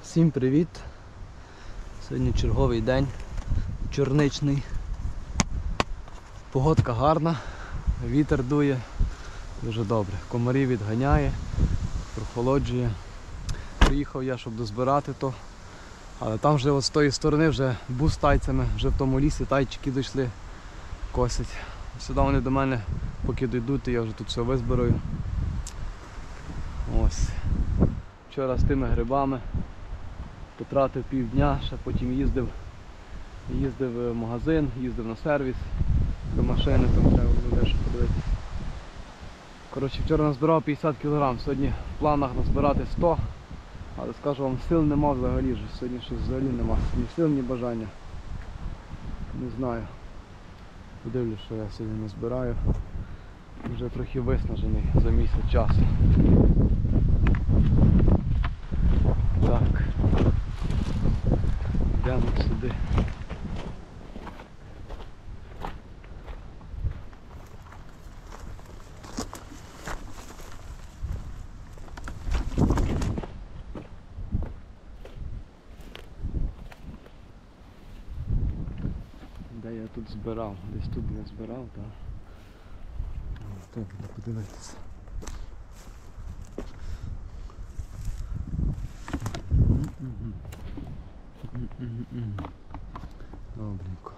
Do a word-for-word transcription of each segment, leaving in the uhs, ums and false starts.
Всім привіт! Сьогодні черговий день, чорничний. Погодка гарна, вітер дує, дуже добре. Комарів відганяє, прохолоджує. Приїхав я, щоб дозбирати то, але там вже от з тої сторони вже бус з тайцями, вже в тому лісі тайчики дійшли, косять. Сюди вони до мене поки дійдуть, то я вже тут все визбираю. Ось. Вчора з тими грибами потратив півдня, ще потім їздив, їздив в магазин, їздив на сервіс до машини, там треба було дещо подивитися. Коротше, вчора назбирав п'ятдесят кілограм, сьогодні в планах назбирати сто, але скажу вам, сил нема взагалі, вже сьогодні щось взагалі нема, ні сил, ні бажання. Не знаю. Подивлюсь, що я сьогодні назбираю. Вже трохи виснажений за місяць часу. Так. Йдемо сюди. Де я тут збирав? Десь тут я збирав, так. Так, треба подивитися. Добренько.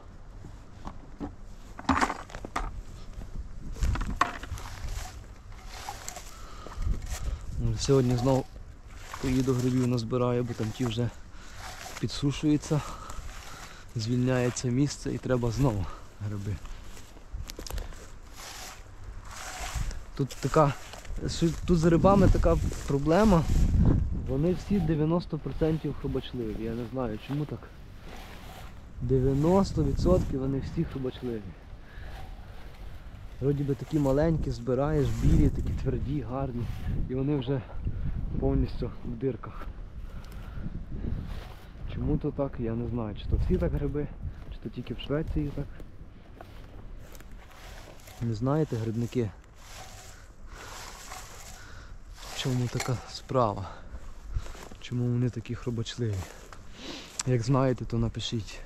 Сьогодні знову поїду грибів назбираю, бо там ті вже підсушуються, звільняється місце і треба знову гриби. Тут така, тут з грибами така проблема, вони всі дев'яносто відсотків хробачливі. Я не знаю чому так. дев'яносто відсотків вони всі хробачливі. Вроді би такі маленькі, збираєш, білі, такі тверді, гарні. І вони вже повністю в дирках. Чому то так, я не знаю. Чи то всі так гриби, чи то тільки в Швеції так. Не знаєте, грибники? В чому така справа? Чому вони такі хробачливі? Як знаєте, то напишіть.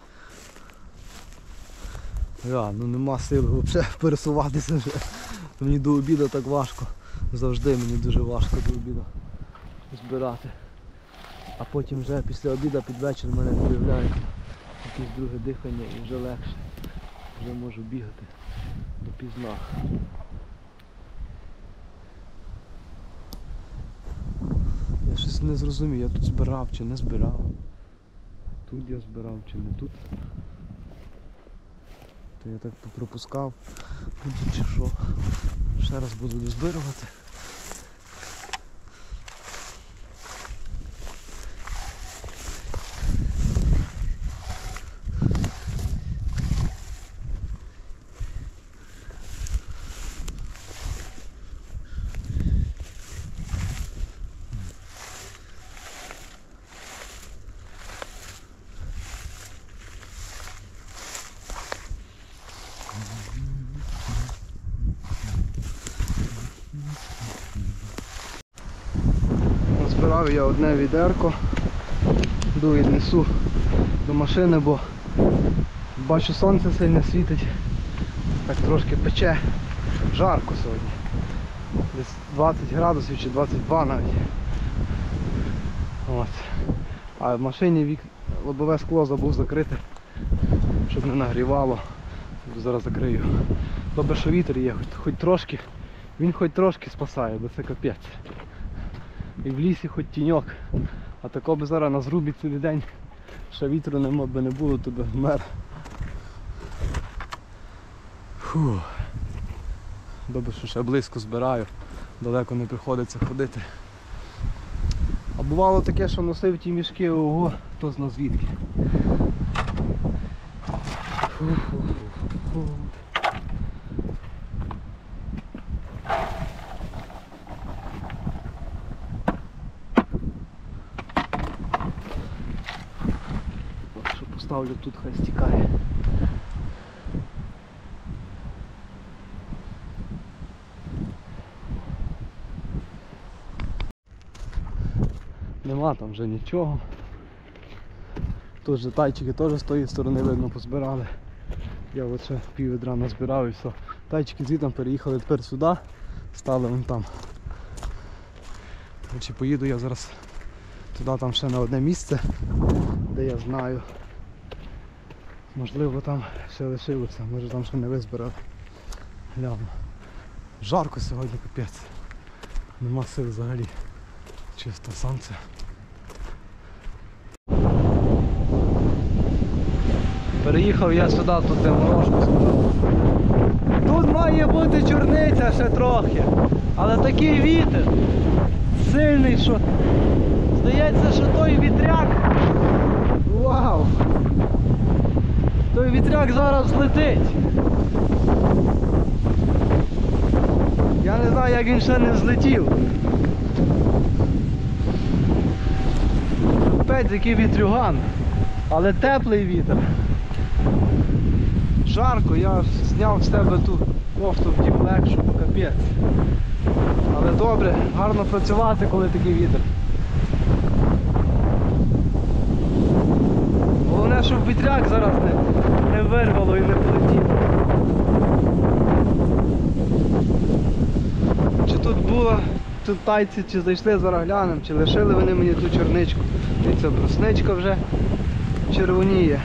Я, ну нема сил взагалі пересуватися вже. Мені до обіду так важко. Завжди мені дуже важко до обіду збирати. А потім вже після обіду під вечір в мене з'являється якесь друге дихання і вже легше. Вже можу бігати допізна. Я щось не зрозумів, я тут збирав чи не збирав. Тут я збирав чи не тут. То я так пропускав, буду чи що. Ще раз буду дозбирувати. Збирав я одне відерко, йду віднесу до машини, бо бачу, сонце сильно світить, так трошки пече, жарко сьогодні, десь двадцять градусів чи двадцять два навіть. От. А в машині вік... лобове скло забув закрити, щоб не нагрівало, зараз закрию. Добре, що вітер є, хоч, хоч трошки, він хоч трошки спасає, бо це капець. І в лісі хоч тіньок, а тако би зараз на зрубі цілий день, ще вітру нема би не було, то би вмер. Фу. Добре, що ще близько збираю, далеко не приходиться ходити. А бувало таке, що носив ті мішки, ого, хто зна звідки. Фу-фу-фу-фу. Ставлю тут, хай стікає. Нема там вже нічого. Тут же тайчики теж з тої сторони видно позбирали. Я от ще пів відра назбирав і все. Тайчики звідти переїхали тепер сюди, стали вон там. Чи поїду я зараз туди, там ще на одне місце, де я знаю. Можливо там ще лишилося, може там ще не визбирав. Гляну. Жарко сьогодні, капець. Нема сил взагалі. Чисто сонце. Переїхав я сюди, тут де морожку сказав. Тут має бути чорниця ще трохи. Але такий вітер сильний, що здається, що той вітряк. Вау! Той вітряк зараз злетить. Я не знаю, як він ще не злетів. Капець, який вітрюган. Але теплий вітер. Жарко, я зняв з тебе ту кофту, вдів легшу, капець. Але добре, гарно працювати, коли такий вітер. Головне, щоб вітряк зараз не, не вирвало і не полетів. Чи тут було, тут тайці, чи зайшли, зараз глянемо, чи лишили вони мені ту чорничку. І ця брусничка вже червоніє.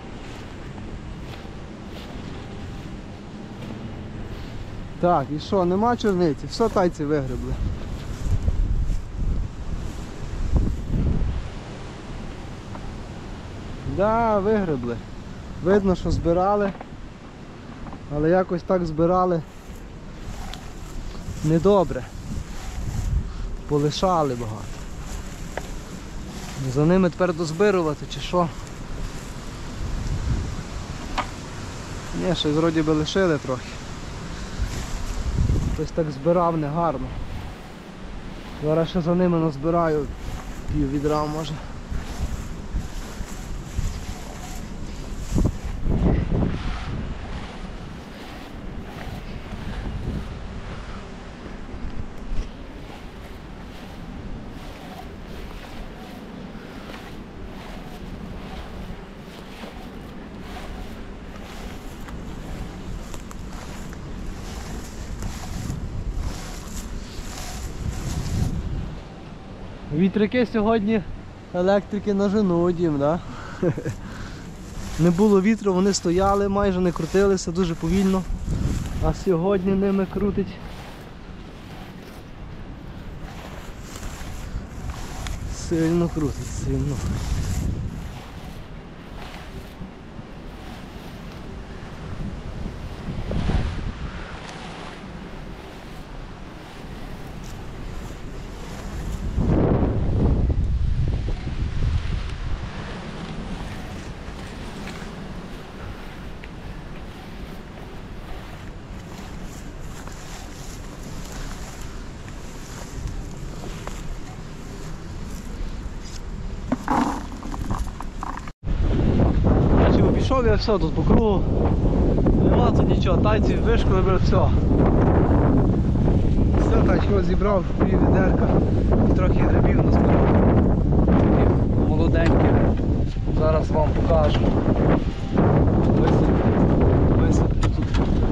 Так, і що, нема чорниці? Все тайці вигребли. Да, вигребли. Видно, що збирали, але якось так збирали недобре. Полишали багато. За ними тепер дозбирувати чи що? Ні, щось вроді би лишили трохи. Хтось так збирав негарно. Зараз ще за ними назбираю пів відра може. Вітряки сьогодні електрики наженуть їм, да? Не було вітру, вони стояли, майже не крутилися, дуже повільно. А сьогодні ними крутить. Сильно крутить, сильно. Пішов я все тут по кругу, нема тут нічого, тайці вишколи, все. Все, тачко зібрав, пів відерка і трохи грибів назбирав. Такі молоденькі. Зараз вам покажу. Висиплю, висиплю тут.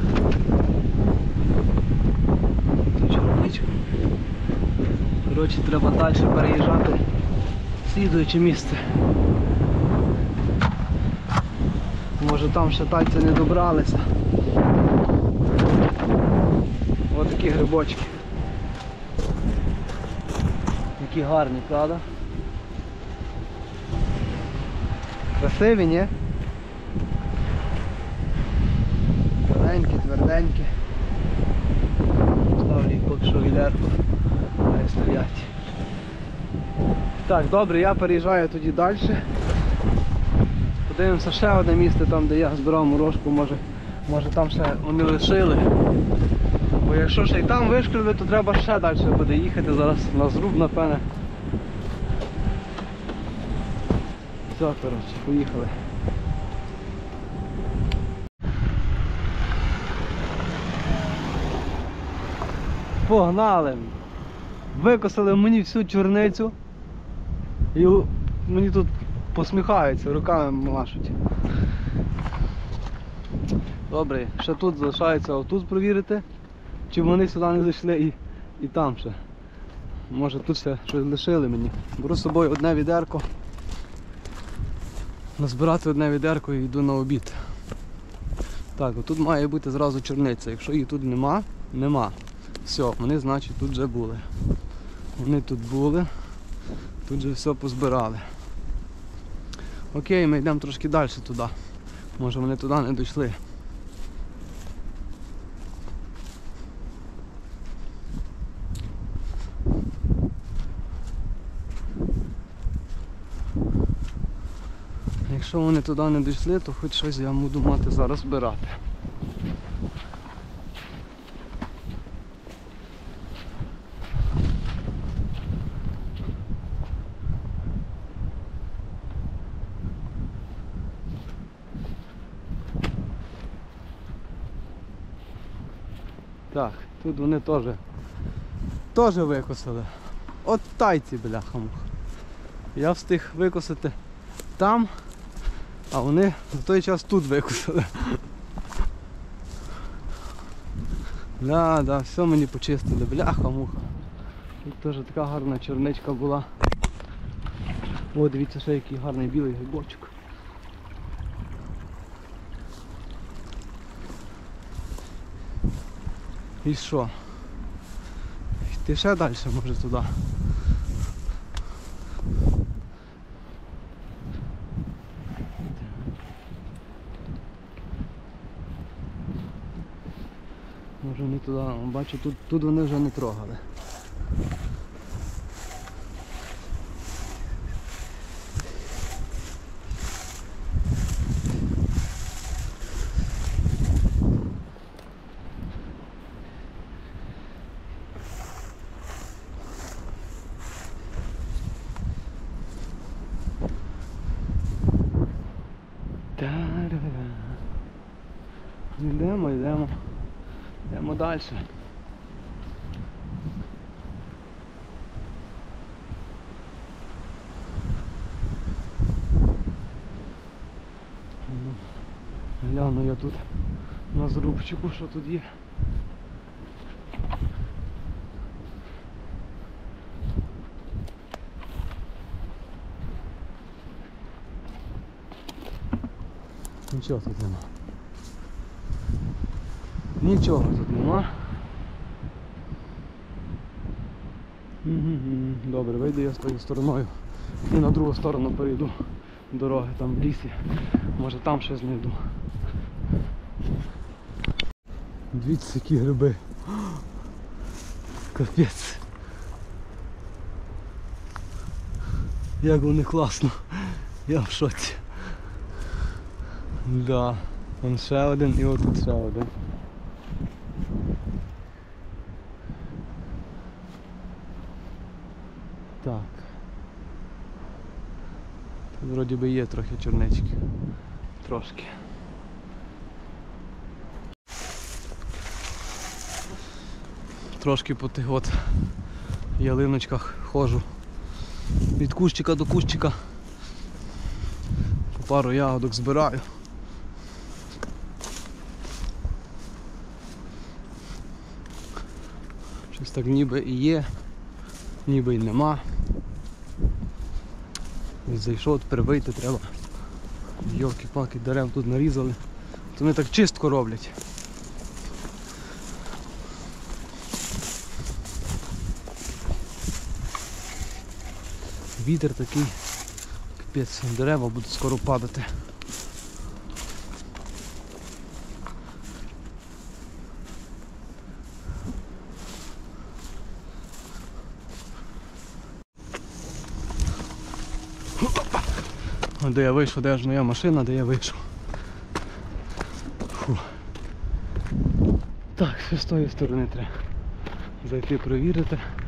Тут чорничка. Коротше, треба далі переїжджати в слідуюче місце. Може там ще тайці не добралися. Ось такі грибочки. Які гарні, правда? Красиві, ні? Тверденькі, тверденькі. Ставлю їх поки що відерку. Хай стоять. Так, добре, я переїжджаю тоді далі. Подивимося ще одне місце, там де я збирав морожку, може, може там ще вони лишили. Бо якщо ще й там вишкрили, то треба ще далі буде їхати, зараз на зруб, напевне. Все, коротше, поїхали. Погнали! Викосили мені всю чорницю. І мені тут посміхаються, руками машуть. Добре, ще тут залишається отут провірити, чи вони сюди не зайшли і, і там ще. Може тут ще щось лишили мені. Беру з собою одне відерко. Назбирати одне відерко і йду на обід. Так, отут має бути зразу чорниця. Якщо її тут нема, нема. Все, вони значить тут вже були. Вони тут були, тут вже все позбирали. Окей, ми йдемо трошки далі туди. Може вони туди не дійшли. Якщо вони туди не дійшли, то хоч щось я буду мати зараз збирати. Так, тут вони теж теж викосили. От тайці, бляха-муха. Я встиг викосити там, а вони за той час тут викосили. Да, да, все мені почистили, бляха-муха. Тут теж така гарна чорничка була. О, дивіться, ще який гарний білий грибочок. І що? Йти ще далі, може, туди. Може вони туди, бачу, тут, тут вони вже не трогали. Йдемо, йдемо. Йдемо далі. Гляну я тут на зрубчику, що тут є. Нічого тут нема. Нічого тут нема. Добре, вийду я з тою стороною і на другу сторону перейду дороги, там в лісі. Може там щось знайду. Дивіться, які гриби. Капець. Як вони класно. Я в шоці. Да. Вон ще один і отут ще один. Так. Тут вроді би є трохи чорнички. Трошки. Трошки по тих от ялиночках ходжу. Від кущика до кущика. По пару ягодок збираю. Щось так ніби і є, ніби і нема. Ось зайшов, тепер вийти треба. Йолки-палки, дерев тут нарізали. То вони так чистку роблять. Вітер такий, капець, дерева будуть скоро падати. Де я вийшов, де ж моя машина, де я вийшов. Фу. Так, ще з тої сторони треба зайти провірити.